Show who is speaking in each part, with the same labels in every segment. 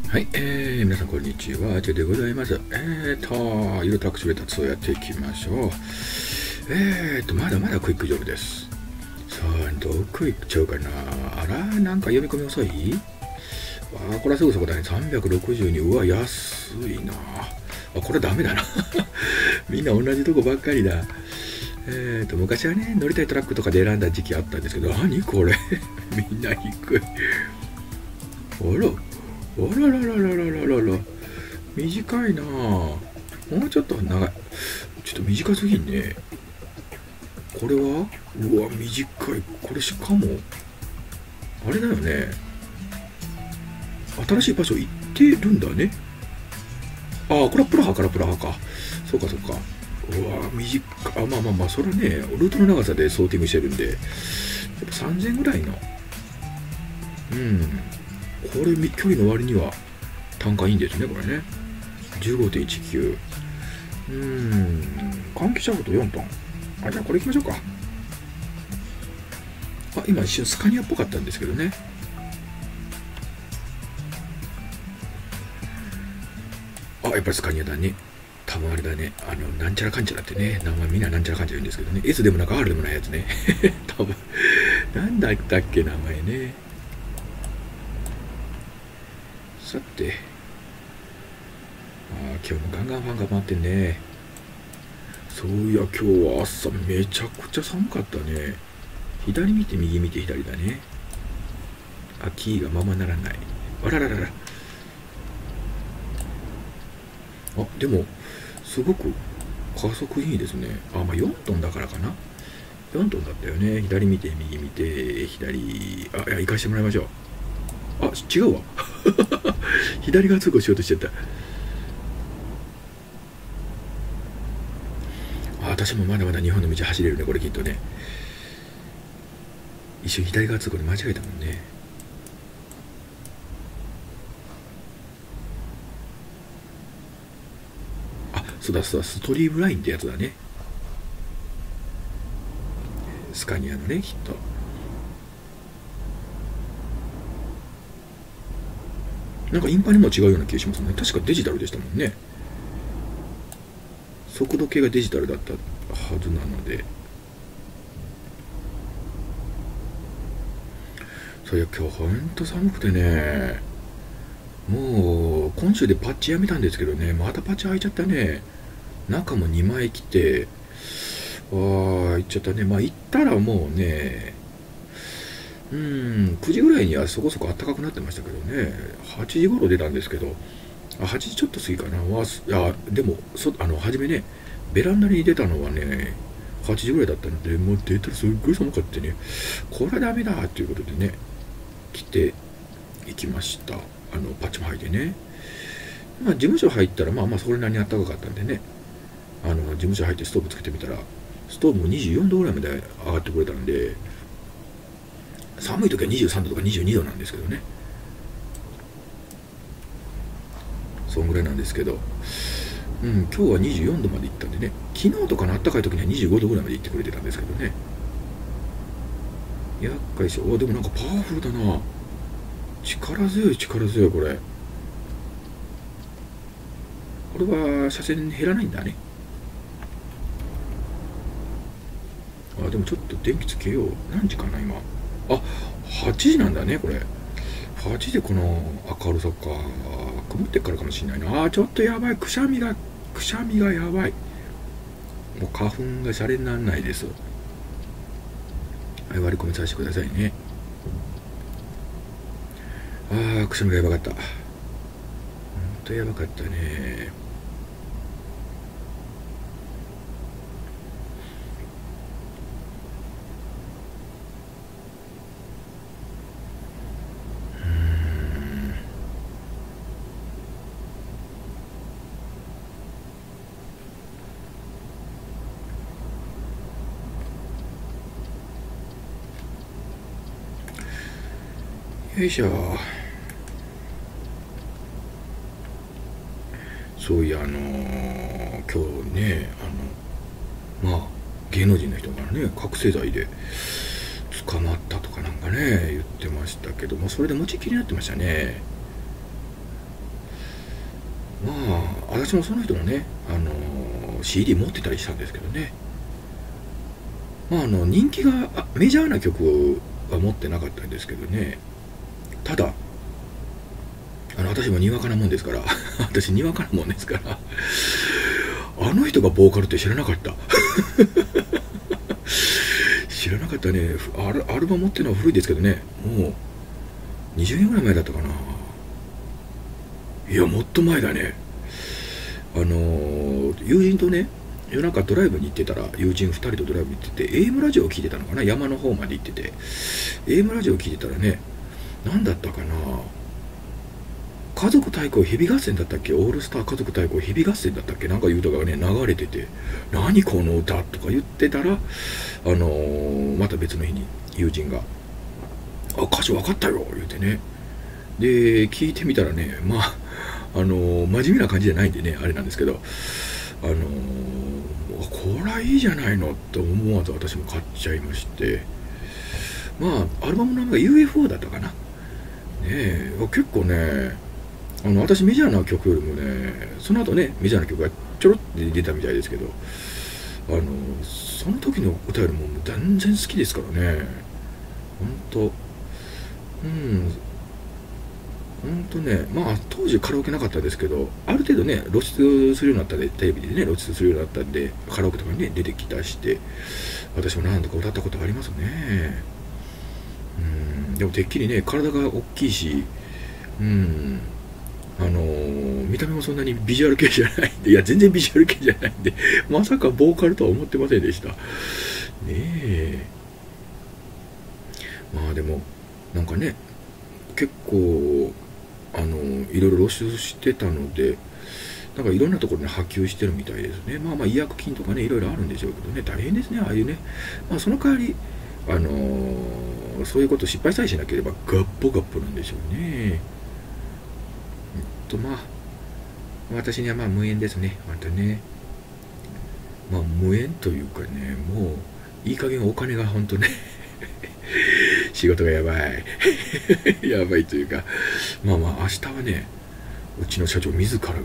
Speaker 1: はい、皆さんこんにちは、ジェでございます。ゆるタクシーレタツをやっていきましょう。まだまだクイックジョブです。さあ、どこ行っちゃうかな。あら、なんか読み込み遅い？わあ、これはすぐそこだね。362。うわ、安いな。あ、これダメだな。みんな同じとこばっかりだ。昔はね、乗りたいトラックとかで選んだ時期あったんですけど、何これ。みんな低い。あら。あらららららららら、短いなぁ。もうちょっと長い。ちょっと短すぎんね。これはうわ、短い。これしかも、あれだよね。新しい場所行ってるんだね。ああ、これはプラハからプラハか。そうかそうか。うわ、短い。あ、まあまあまあ、それはね、ルートの長さでソーティングしてるんで、やっぱ3000ぐらいの。これ、距離の割には単価いいんですね、これね。15.19。換気シャフト4トン。あ、じゃあこれ行きましょうか。あ、今一瞬スカニアっぽかったんですけどね。あ、やっぱりスカニアだね。多分あれだね。なんちゃらかんちゃらってね。名前みんななんちゃらかんちゃら言うんですけどね。S でもなく R でもないやつね。多分。なんだったっけ、名前ね。さて。今日もガンガンファンが回ってんね。そういや、今日は朝めちゃくちゃ寒かったね。左見て右見て左だね。あ、キーがままならない。あらららら。あ、でも、すごく加速いいですね。あ、まあ4トンだからかな。4トンだったよね。左見て右見て、左、あ、いや、行かしてもらいましょう。あ、違うわ。左側通行しようとしちゃった。あ、私もまだまだ日本の道走れるね、これきっとね。一瞬左側通行で間違えたもんね。あ、そうだそうだ、ストリームラインってやつだね。スカニアのね、きっと。なんかインパにも違うような気がしますね。確かデジタルでしたもんね。速度計がデジタルだったはずなので。そういや、今日ほんと寒くてね。もう、今週でパッチやめたんですけどね。またパッチ開いちゃったね。中も2枚来て、行っちゃったね。まあ行ったらもうね、9時ぐらいにはそこそこ暖かくなってましたけどね。8時頃出たんですけど、8時ちょっと過ぎかな。でも、初めね、ベランダに出たのはね、8時ぐらいだったので、もう出たらすっごい寒かったね。これはダメだということでね、来ていきました。パッチも履いてね。まあ、事務所入ったら、まあまあそれなりに暖かかったんでね、事務所入ってストーブつけてみたら、ストーブも24度ぐらいまで上がってくれたんで、寒い時は23度とか22度なんですけどね。そんぐらいなんですけど、今日は24度まで行ったんでね、昨日とかの暖かい時には25度ぐらいまで行ってくれてたんですけどね。厄介し、でもなんかパワフルだな。力強い力強い、これ。これは車線減らないんだね。でもちょっと電気つけよう。何時かな、今。あ、8時なんだね、これ。8時でこの明るさか。曇ってっからかもしれないな。ちょっとやばい。くしゃみがやばい。もう花粉がシャレにならないです。はい、割り込みさせてくださいね。くしゃみがやばかった。ほんとやばかったね。よいしょ。そういや、今日ね、まあ、芸能人の人がね、覚醒剤で捕まったとかなんかね、言ってましたけども、それで持ちきりになってましたね。 まあ私もその人のね、CD 持ってたりしたんですけどね、まあ人気がメジャーな曲は持ってなかったんですけどね、ただ私もにわかなもんですから私にわかなもんですからあの人がボーカルって知らなかった知らなかったね。アルバム持ってるのは古いですけどね、もう20年ぐらい前だったかな。いやもっと前だね。友人とね、夜中ドライブに行ってたら、友人2人とドライブに行ってて AM ラジオを聞いてたのかな、山の方まで行ってて AM ラジオを聞いてたらね、何だったかな、家族対抗日々合戦だったっけ、オールスター家族対抗日々合戦だったっけ、なんかいう歌がね流れてて、何この歌とか言ってたら、また別の日に友人が歌詞分かったよ言うてね、で聞いてみたらね、まあ真面目な感じじゃないんでねあれなんですけど、これはいいじゃないのと思わず私も買っちゃいまして、まあアルバムの名前が UFO だったかなねえ、結構ね、私メジャーな曲よりもね、その後ねメジャーな曲がちょろって出たみたいですけど、その時の歌よりも全然好きですからね、本当ね、まあ当時カラオケなかったですけど、ある程度ね露出するようになったんで、テレビでね露出するようになったんで、カラオケとかにね出てきたして、私も何度か歌ったことありますね。でもてっきりね体が大きいし、見た目もそんなにビジュアル系じゃないんで、いや全然ビジュアル系じゃないんでまさかボーカルとは思ってませんでしたねえ。まあでもなんかね、結構いろいろ露出してたので、なんかいろんなところに波及してるみたいですね。まあ違約金とかねいろいろあるんでしょうけどね、大変ですねああいうね。まあその代わりそういうこと失敗さえしなければガッポガッポなんでしょうね。まあ私にはまあ無縁ですね、またね。まあ無縁というかね、もういい加減お金が本当ね仕事がやばいやばいというか、まあ明日はね、うちの社長自らが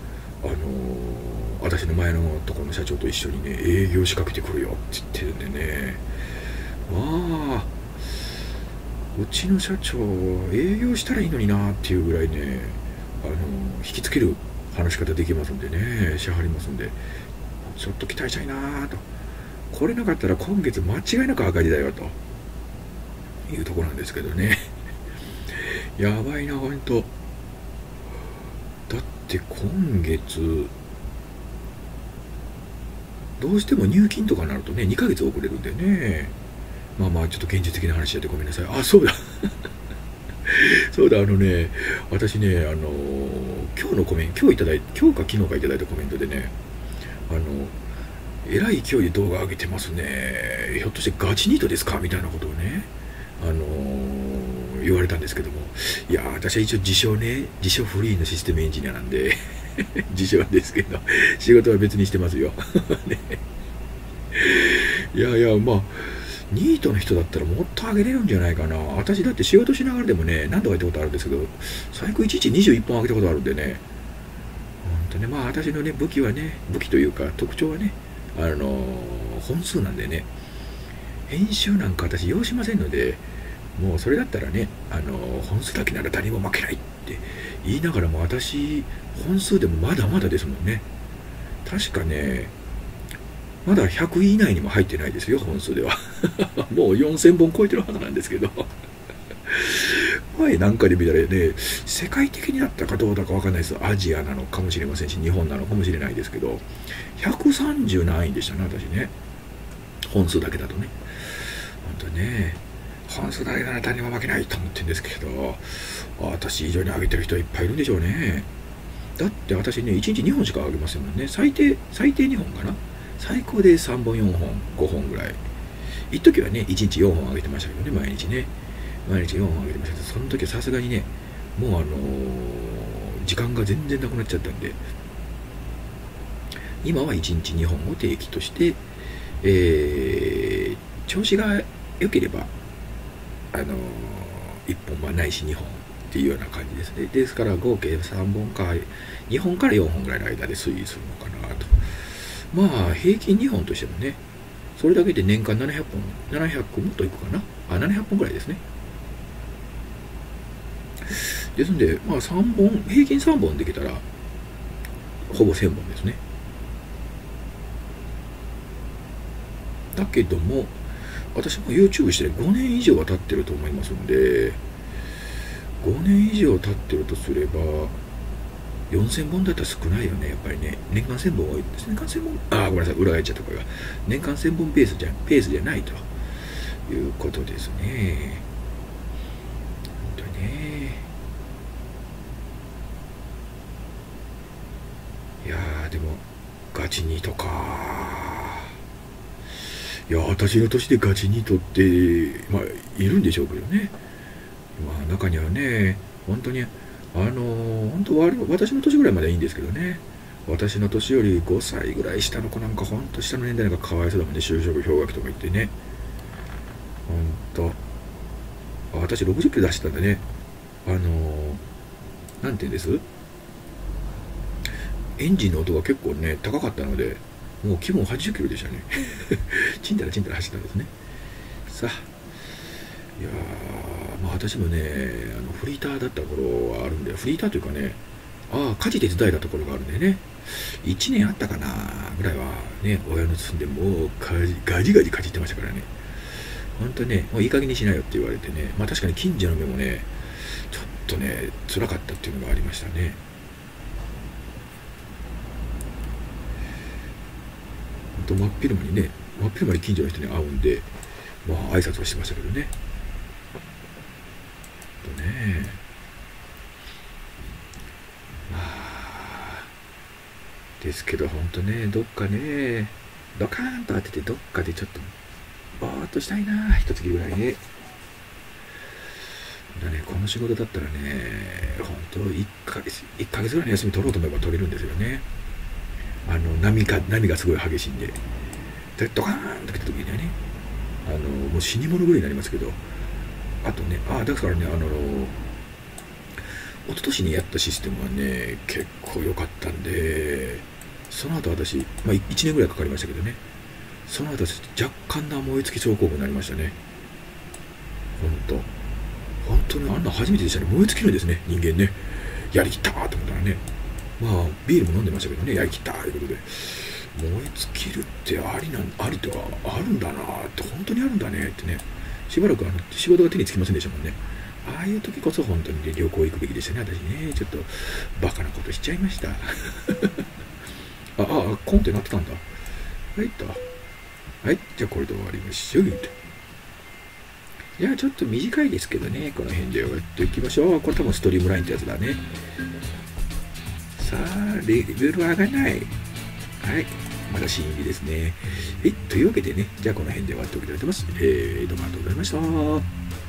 Speaker 1: 私の前のところの社長と一緒にね営業仕掛けてくるよって言ってるんでね、まあうちの社長営業したらいいのになっていうぐらいね、引きつける話し方できますんでね、しはりますんで、ちょっと期待したいなと。これなかったら今月間違いなく赤字だよというところなんですけどねやばいなほんと。だって今月どうしても入金とかになるとね2ヶ月遅れるんでね、まあちょっと現実的な話やってごめんなさい。あ、そうだそうだ、私ね、今日のコメント、今日か昨日かいただいたコメントでね、えらい勢いで動画上げてますね、ひょっとしてガチニートですかみたいなことをね、言われたんですけども、いや私は一応自称フリーのシステムエンジニアなんで自称ですけど仕事は別にしてますよね、いやまあニートの人だったらもっと上げれるんじゃないかな。私だって仕事しながらでもね何度かやったことあるんですけど、最高1日21本上げたことあるんでね、本当ね、まあ私のね武器というか特徴はね、本数なんでね、編集なんか私要しませんので、もうそれだったらね、本数だけなら誰にも負けないって言いながらも、私本数でもまだまだですもんね。確かねまだ100位以内にも入ってないですよ、本数ではもう4000本超えてるはずなんですけど前なんかで見たらね、世界的になったかどうだかわかんないです。アジアなのかもしれませんし、日本なのかもしれないですけど、130何位でしたね、私ね。本数だけだとね。本当ね、本数だけなら誰にも負けないと思ってるんですけど、私以上に上げてる人はいっぱいいるんでしょうね。だって私ね、1日2本しか上げませんもんね。最低2本かな。最高で3本4本5本ぐらい。一時はね1日4本上げてましたけどね、毎日4本上げてましたけど、その時はさすがにねもう時間が全然なくなっちゃったんで、今は1日2本を定期として、調子が良ければ1本ないし2本っていうような感じですね。ですから合計3本か2本から4本ぐらいの間で推移するのかなと。まあ平均2本としてもね、それだけで年間700本、700もっといくかな、700本ぐらいですね。ですんで、まあ3本、平均3本できたらほぼ1000本ですね。だけども私も YouTube して5年以上は経ってると思いますんで、5年以上経ってるとすれば4000本だったら少ないよね、やっぱりね。年間1000本多いです。年間1000本、ごめんなさい、裏返っちゃった声が。年間1000本ペースじゃないということですね。本当にね。いやー、でもガチニートか。いや、私の年でガチニートってまあいるんでしょうけどね。まあ中にはね、本当に本当私の年ぐらいまではいいんですけどね。私の年より5歳ぐらい下の子なんか本当下の年代なんかかわいそうだもんね。就職氷河期とか言ってね。本当私60キロ出してたんでね。なんて言うんです、エンジンの音が結構ね高かったので、もう気分80キロでしたね。ちんたらちんたら走ったんですね。さあ、いやー、まあ私もね、フリーターだった頃はあるんで、フリーターというかね、家事手伝いだった頃があるんでね、1年あったかなぐらいはね、親の住んでもうガジガジかじってましたからね。本当ね、もういい加減にしないよって言われてね、まあ確かに近所の目もね、ちょっとね、辛かったっていうのがありましたね。本当真っ昼間にね、真っ昼間に近所の人に会うんで、まあ挨拶はしてましたけどね。まあですけど本当ね、どっかねドカーンと当ててどっかでちょっとぼーっとしたいな、一月ぐらいね。だね、この仕事だったらね、本当1ヶ月ぐらいの休み取ろうと思えば取れるんですよね。波がすごい激しいんで、ドカーンと来た時にはね、もう死に物狂いになりますけど、あとね、だからね、一昨年にやったシステムはね、結構良かったんで、その後私、まあ、1年ぐらいかかりましたけどね、その後私、若干な燃え尽き症候群になりましたね。本当にあんな初めてでしたね。燃え尽きるんですね、人間ね。やりきったーと思ったらね、まあ、ビールも飲んでましたけどね、やりきったーということで、燃え尽きるってありとはあるんだなーって、本当にあるんだねってね、しばらく仕事が手につきませんでしたもんね。ああいう時こそ本当に、ね、旅行行くべきでしたね、私ね。ちょっとバカなことしちゃいました。コンってなってたんだ。はいと。はい、じゃあこれで終わりましょう。じゃあちょっと短いですけどね、この辺で終わっていきましょう。これ多分ストリームラインってやつだね。さあ、レベル上がらない。はい。まだ審議ですね。というわけでね、じゃあこの辺で終わっておきたいと思います。どうもありがとうございました。